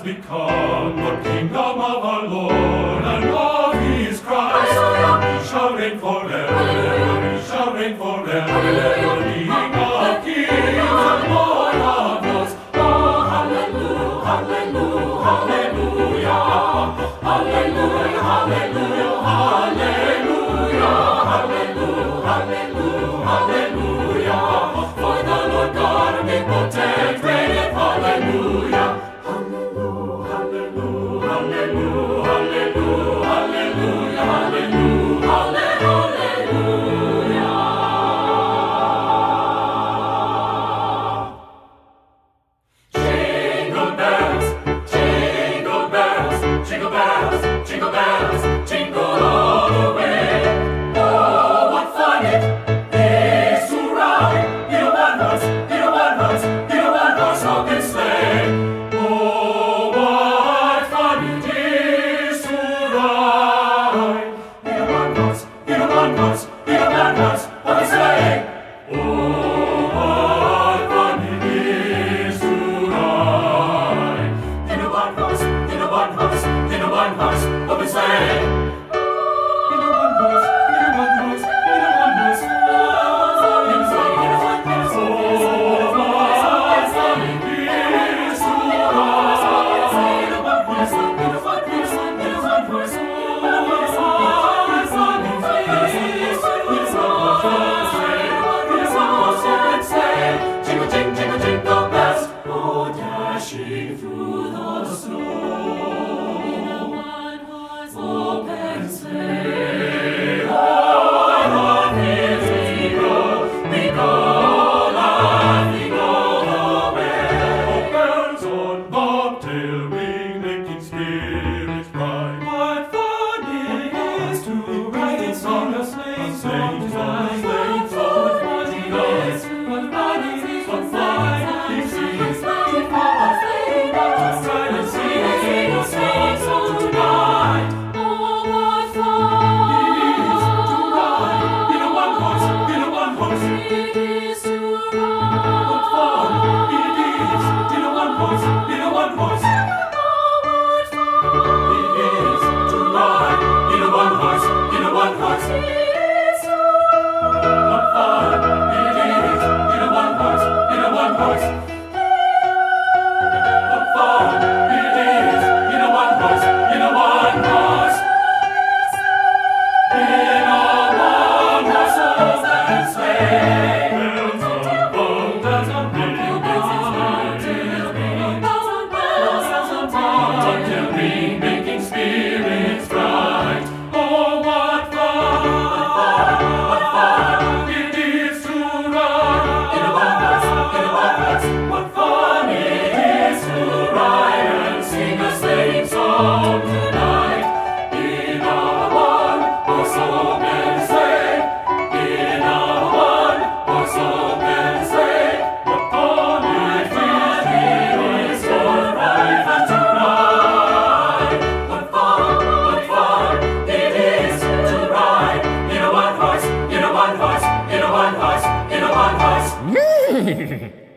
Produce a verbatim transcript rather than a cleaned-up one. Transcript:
become the kingdom of our Lord, and of His Christ. He shall reign forever, He shall reign forever, the King of kings and Lord of lords. Oh, hallelujah, hallelujah, hallelujah, hallelujah, hallelujah, hallelujah, hallelujah, hallelujah, hallelujah. For the Lord God omnipotent reigneth, hallelujah. Jingle bells, jingle bells, jingle bells, jingle bells, jingle all the way. Oh, what fun it is to ride in a one-horse, in a one-horse, in a one-horse open sleigh. Oh, what fun it is to ride in a one-horse, in a one-horse, in a one-horse open sleigh. Oh, what fun it is to ride in a one-horse, in a one-horse, in a one-horse open sleigh. Through the snow in a one-horse open sleigh. On our fields we go, we go, laughing all the way. Oh, bells on bobtail ring, making spirits bright. What fun it is to ride in on a sleigh song tonight. What fun it is, what fun it is, what fun it is. Hehehehe